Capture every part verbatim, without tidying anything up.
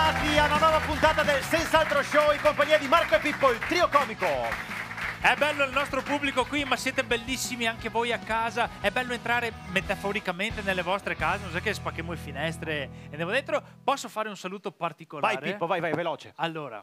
Bentornati a una nuova puntata del Senz'altro Show in compagnia di Marco e Pippo, il trio comico. È bello il nostro pubblico qui, ma siete bellissimi anche voi a casa. È bello entrare metaforicamente nelle vostre case, non so che spacchiamo le finestre e andiamo dentro. Posso fare un saluto particolare? Vai Pippo, vai, vai, veloce. Allora,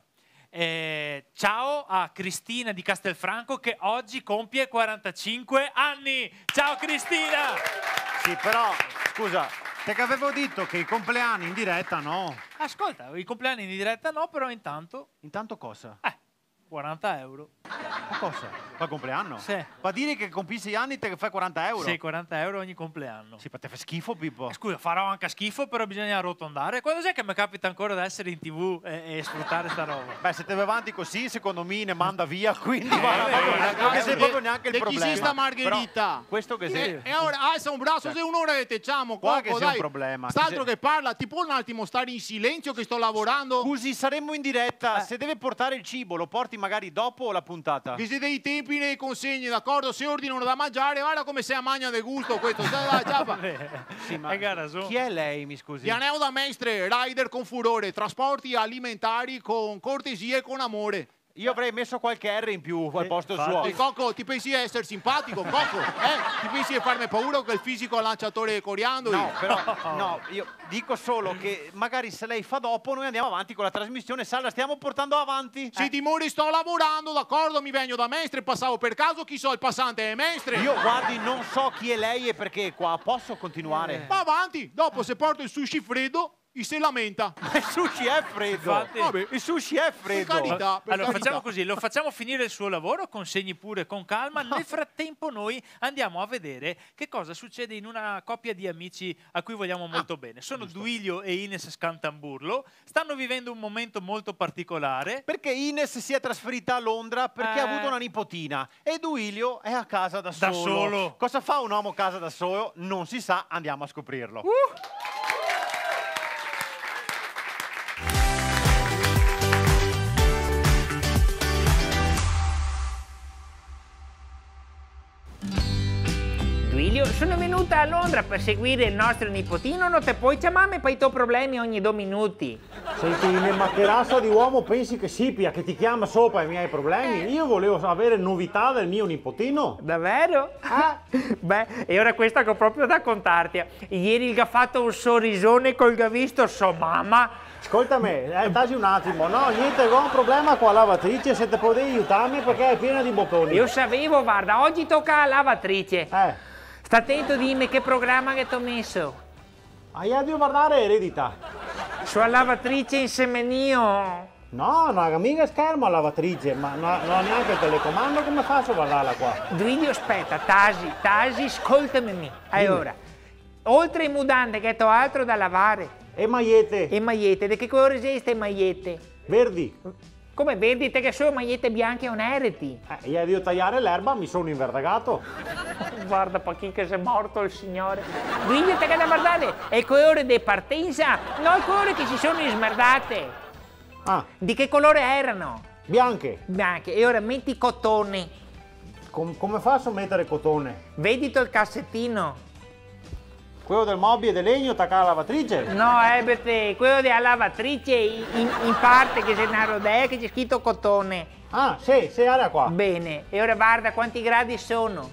eh, ciao a Cristina di Castelfranco che oggi compie quarantacinque anni. Ciao Cristina! Sì, però, scusa, te che avevo detto che i compleanni in diretta no. Ascolta, i compleanni in diretta no, però intanto... Intanto cosa? Eh, quaranta euro. Ma cosa? Fa compleanno? Sì. Va a dire che compissi gli anni te che fai quaranta euro? Sì, quaranta euro ogni compleanno. Sì, ma te fa schifo, Pippo. Eh, scusa, farò anche schifo, però bisogna arrotondare. Quando c'è che mi capita ancora di essere in tv e, e sfruttare sta roba? Beh, se te vai avanti così, secondo me ne manda via, quindi Eh, va, eh, non che sei eh, proprio neanche il de chi problema. si sta Margherita? Però, questo che sei... E, e ora alza un braccio, se un'ora che te ciamo, Qua Coco, che sei dai. un problema. St'altro Che che parla, ti può un attimo stare in silenzio che sto lavorando? Scusi, saremmo in diretta, se deve portare il cibo lo porti magari dopo la puntata. Che se dei tempi nei consegni, d'accordo? Se ordinano da mangiare, guarda come sei a magna de gusto questo. Dai, dai, Sì, ma Hai ragione. chi è lei, mi scusi? Pianeo da mestre, rider con furore, trasporti alimentari con cortesia e con amore. Io avrei messo qualche R in più al posto infatti. suo. E Coco, ti pensi di essere simpatico, Coco? Eh? Ti pensi di farmi paura con il fisico lanciatore coriandoli? No, però no, io dico solo che magari se lei fa dopo noi andiamo avanti con la trasmissione, sa, la stiamo portando avanti. Se timori sto lavorando, d'accordo, mi vengo da Mestre, passavo per caso, chi so il passante è Mestre. Io guardi, non so chi è lei e perché è qua, posso continuare? Va avanti, dopo se porto il sushi freddo, se lamenta. Ma il sushi è freddo. Infatti. Vabbè. Il sushi è freddo. Per carità, per Allora carità. facciamo così, lo facciamo finire il suo lavoro, consegni pure con calma. Nel frattempo noi andiamo a vedere che cosa succede in una coppia di amici a cui vogliamo molto Ah, bene. Sono Duilio e Ines Scantamburlo, stanno vivendo un momento molto particolare. Perché Ines si è trasferita a Londra perché Eh. ha avuto una nipotina e Duilio è a casa da Da solo. solo. Cosa fa un uomo a casa da solo? Non si sa, andiamo a scoprirlo. Uh. Duilio, sono venuta a Londra per seguire il nostro nipotino, non te puoi chiamarmi per i tuoi problemi ogni due minuti. Senti, ma che razza di uomo pensi che sia che ti chiama sopra i miei problemi? Io volevo avere novità del mio nipotino. Davvero? Ah. Beh, e ora questa che ho proprio da contarti. Ieri il ha fatto un sorrisone col che ha visto sua mamma. Ascoltami, eh, dagli un attimo, no, niente, ho un problema con la lavatrice, se te potevi aiutarmi perché è piena di bocconi. Io sapevo, guarda, oggi tocca alla lavatrice. Eh, Sta attento, dimmi che programma che ti ho messo. hai a guardare eredità. Sua lavatrice insieme mio. No, non ha mica schermo a lavatrice, ma no- non ha neanche il telecomando, come faccio a guardarla qua? Duilio, aspetta, Tasi, Tasi, ascoltami. Dimmi. Allora, oltre ai mutande che ho altro da lavare. E magliette, E magliette, di che colore sei queste magliette? verdi. Come vedi te che sono magliette bianche o nereti? Eh, ieri io tagliare l'erba mi sono inverdegato. Guarda pa' chi che si è morto il signore. Duilio, te che da guardare, è il colore di partenza, non il colore che si sono smerdate. Ah, Di che colore erano? bianche. Bianche. E ora metti cotone. Com- come faccio a mettere cotone? Vedi il cassettino? Quello del mobile di legno attaccato alla lavatrice? No, eh, perché quello della lavatrice in, in parte che c'è una rodea che c'è scritto cotone. Ah, sì, sì, era qua. Bene. E ora guarda quanti gradi sono.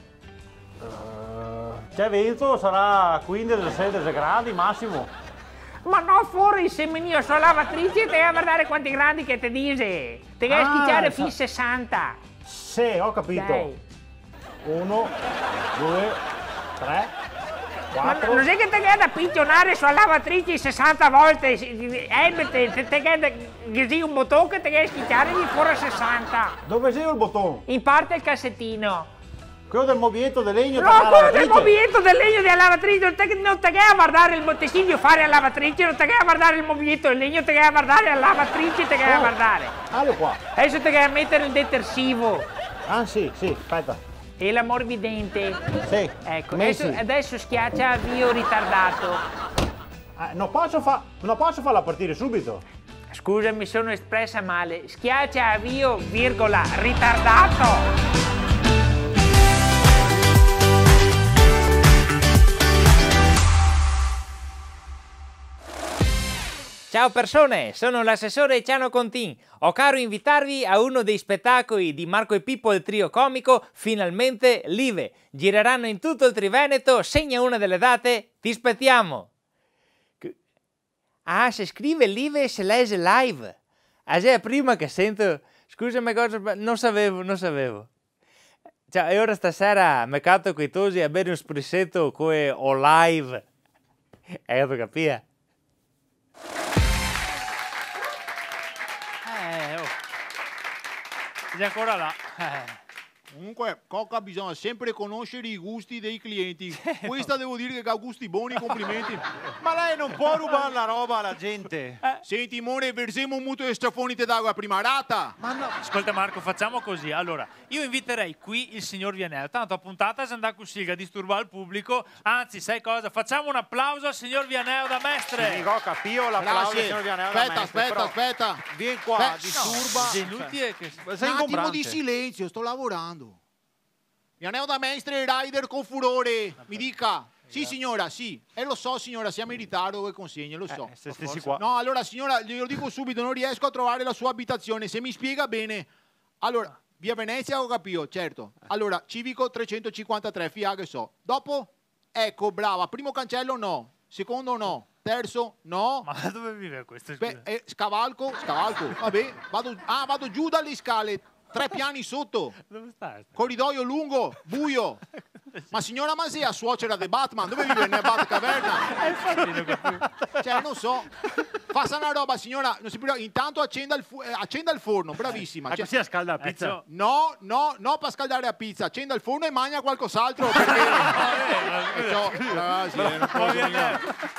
Eh, c'è vento, sarà quindici sedici gradi massimo. Ma no, fuori insieme io sulla lavatrice te devi guardare quanti gradi che ti dice. Te devi Ah, schicciare sa- fino a sessanta. Sì, ho capito. Dai. Uno, due, tre, Ma quattro. non è che te devi da piccionare sulla lavatrice sessanta volte. Eh, te, te, te devi che un bottone che te devi schicciare di fuori a sessanta. Dove sei il bottone? In parte il cassettino. Quello del mobiletto di legno No, attaccato alla quello del lavatrice? mobiletto del legno della lavatrice, non te, non te che a guardare il botteghino fare alla lavatrice, non te che a guardare il mobiletto del legno, te che a guardare la lavatrice, te che a Oh. guardare. Allora qua. Adesso te che a mettere il detersivo Ah sì, sì, aspetta. e l'ammorbidente. Sì. Ecco, messi. adesso, adesso schiaccia avvio ritardato. Eh, non posso fa- non posso farla partire subito. Scusa, mi sono espressa male. Schiaccia avvio, virgola, ritardato. Ciao persone, sono l'assessore Ciano Contin. Ho caro invitarvi a uno dei spettacoli di Marco e Pippo il trio comico, finalmente Live. Gireranno in tutto il Triveneto, segna una delle date, ti aspettiamo. Ah, se scrive Live se legge live. Ah, è prima che sento... Scusami cosa... Non sapevo, non sapevo. Ciao, e ora stasera mi catto coi tosi a bere un sprissetto come o live. Hai capito capire? Eh, oh. Sei ancora là. Eh. Comunque, Cocca bisogna sempre conoscere i gusti dei clienti. Questa devo dire che ha gusti buoni, complimenti. Ma lei non può rubare la roba alla gente. Eh. Senti, More, versiamo un mutuo di strafonite d'acqua prima rata. Ma no. Ascolta Marco, facciamo così. Allora, io inviterei qui il signor Vianello. Tanto a puntata si andrà con Silga a disturbare il pubblico. Anzi, sai cosa? Facciamo un applauso al signor Vianello da Mestre. Sì, Cocca, Pio, l'applauso al signor Vianello da Aspetta, Mestre, aspetta, però... aspetta. Vieni qua, Beh, disturba. No, inutile che... Sei un attimo ingombrante. di silenzio, sto lavorando. Vianello da Mestre, rider con furore. Mi dica. Sì signora, sì. E eh, lo so signora, siamo in ritardo e consegna, lo so. Eh, se stessi qua. No, allora signora, glielo dico subito, non riesco a trovare la sua abitazione. Se mi spiega bene. Allora, via Venezia ho capito, certo. Allora, Civico trecentocinquantatré, Fia che so. Dopo, ecco, brava. Primo cancello no. Secondo no. Terzo no. Ma dove vive questo? Beh, eh, scavalco, scavalco. Vabbè, vado, ah, vado giù dalle scale. Tre piani sotto. Dove sta? Corridoio lungo, buio. Ma signora Masea, suocera di Batman, dove vive nella Batcaverna? Cioè, non so. Faccia una roba, signora. Non si può... Intanto accenda il, fu... eh, accenda il forno, bravissima. Ah, Cioè... così la scalda la pizza? Eh, No, no, no per scaldare la pizza. Accenda il forno e mangia qualcos'altro. Perché... eh, ciò... ah, sì, è una cosa mia.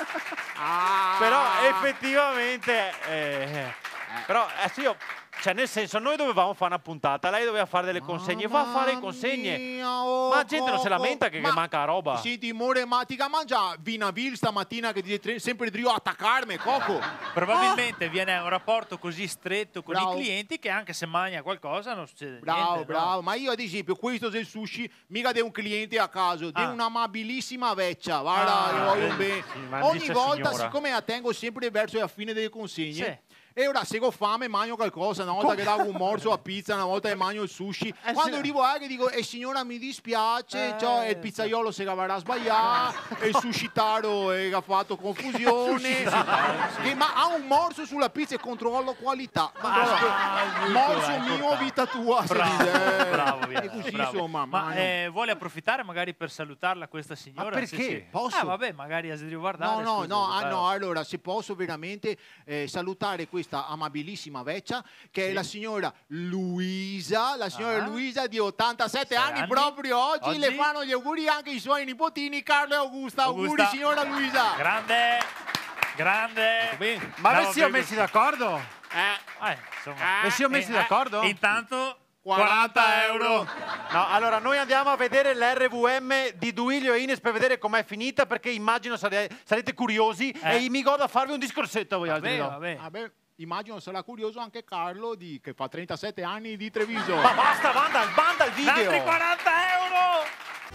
Ah. Però effettivamente... Eh, però, eh, sì, io... Cioè, nel senso, noi dovevamo fare una puntata, lei doveva fare delle consegne, va a fare le consegne. Mia, oh, ma la gente non se Coco. lamenta che, Ma- che manca roba. Senti, More, ma ti mangia Vinaville stamattina che dice tre- sempre Drio attaccarmi, Coco? Probabilmente viene un rapporto così stretto con Bravo. i clienti che anche se mangia qualcosa non succede Bravo, niente. bravo. No? Ma io ad esempio questo del sushi mica di un cliente a caso, di Ah. un'amabilissima vecchia. Guarda, Ah, io voglio sì, bene. sì, ma Ogni dice volta, signora. siccome la tengo sempre verso la fine delle consegne, Sì. e ora se ho fame mangio qualcosa, una volta che davo un morso a pizza, una volta che mangio il sushi. Eh, Quando sì. arrivo a che dico, eh signora mi dispiace, Eh, cioè, il pizzaiolo si avrà sbagliato, e il sushitaro eh, ha fatto confusione. Che- ma ha un morso sulla pizza e controllo qualità. Ah, morso ecco mio, qua. vita tua. si Bravo, dice, eh. bravo, E Vianello, così bravo. insomma. Ma mano. eh, vuole approfittare magari per salutarla questa signora? Ma perché? Sì, sì. Posso? Ah, vabbè, magari a riguardare. No, no, scusa, no, ah, però- no, allora se posso veramente eh, salutare questa amabilissima vecchia che è la signora Luisa, la signora Ah. Luisa di ottantasette Sei anni, anni? proprio oggi, Oggi? le fanno gli auguri anche i suoi nipotini Carlo e Augusta. Augusta. Auguri signora Luisa. Grande, grande. Ma Bravo, vi siamo Virgo. messi d'accordo? Eh, Eh, insomma. Vi siamo messi d'accordo? E intanto quaranta euro. No, allora noi andiamo a vedere l'R V M di Duilio e Ines per vedere com'è finita, perché immagino sare- sarete curiosi Eh. e mi godo a farvi un discorsetto a voi altri. Vabbè, no? vabbè. Vabbè, immagino sarà curioso anche Carlo di, che fa trentasette anni di Treviso. Ma basta, banda, banda il video! Altri quaranta euro!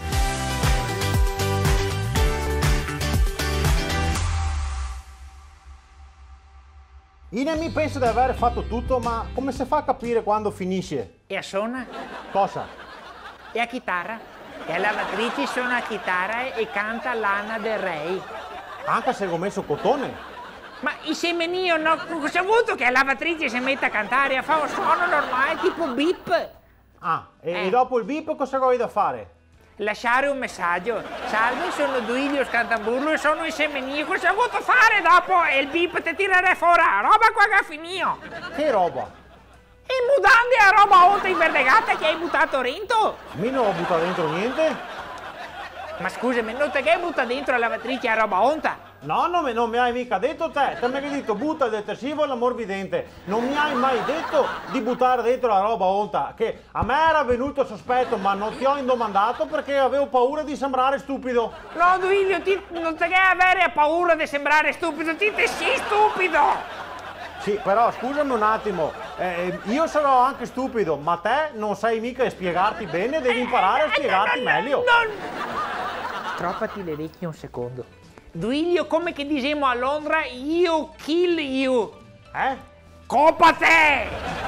Ine mi pensa di aver fatto tutto, ma come si fa a capire quando finisce? E a suona? Cosa? E a chitarra? E a lavatrice suona a chitarra e canta Lana Del Rey. Anche se ho messo cotone? Ma insieme mio, no? Cosa ha avuto che la lavatrice si mette a cantare a fare un suono normale, tipo bip? Ah, e, Eh. e dopo il bip cosa vuoi da fare? Lasciare un messaggio. Salve, sono Duilio Scantamburlo e sono insieme mio. Cosa ha avuto fare dopo? E il bip ti tirerà fuori la roba qua che ha finito. Che roba? E mutande a roba oltre inverdegata che hai buttato dentro? A me non ho buttato dentro niente? Ma scusami, non te che hai buttato dentro la lavatrice a roba onta? No, non mi, non mi hai mica detto te. Te mi hai detto butta il detersivo all'ammorbidente. Non mi hai mai detto di buttare dentro la roba onta. Che a me era venuto il sospetto, ma non ti ho indomandato perché avevo paura di sembrare stupido. No, Duilio, ti, non te che avere paura di sembrare stupido, ti te sei stupido! Sì, però scusami un attimo. Eh, io sarò anche stupido, ma te non sai mica spiegarti bene, devi imparare a spiegarti Eh, no, no, meglio. no. Stroppati le orecchie un secondo. Duilio, come che diciamo a Londra, you kill you. Eh? Colpa te!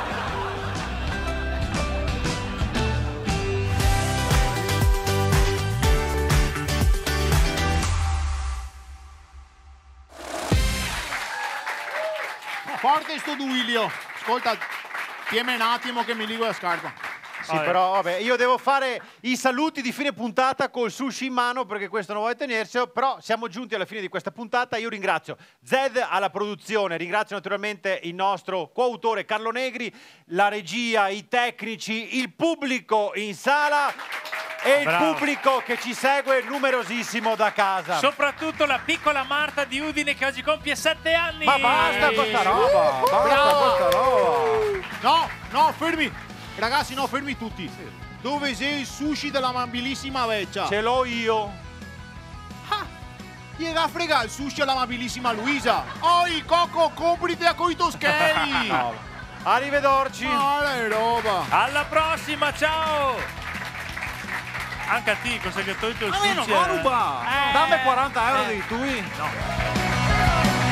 Forte sto Duilio. Ascolta, tieni un attimo che mi ligo la scarpa. Sì, però vabbè, io devo fare i saluti di fine puntata col sushi in mano perché questo non vuole tenerselo, però siamo giunti alla fine di questa puntata. Io ringrazio Zed alla produzione, ringrazio naturalmente il nostro coautore Carlo Negri, la regia, i tecnici, il pubblico in sala e Bravo. il pubblico che ci segue numerosissimo da casa. Soprattutto la piccola Marta di Udine che oggi compie sette anni. Ma basta con sta roba, basta Brava. con sta roba. No, no, fermi. Ragazzi, no, fermi tutti. Dove sei il sushi della amabilissima vecchia? Ce l'ho io. Ah, gli va a fregare il sushi all'amabilissima Luisa. Oh, il Coco, compriti a coi toscheri. No. Arrivederci. Ma è roba. Alla prossima, ciao. Anche a te, cosa che tolto il Ma meno, sushi. ma eh. ruba. Eh. Dammi quaranta euro di tui. No.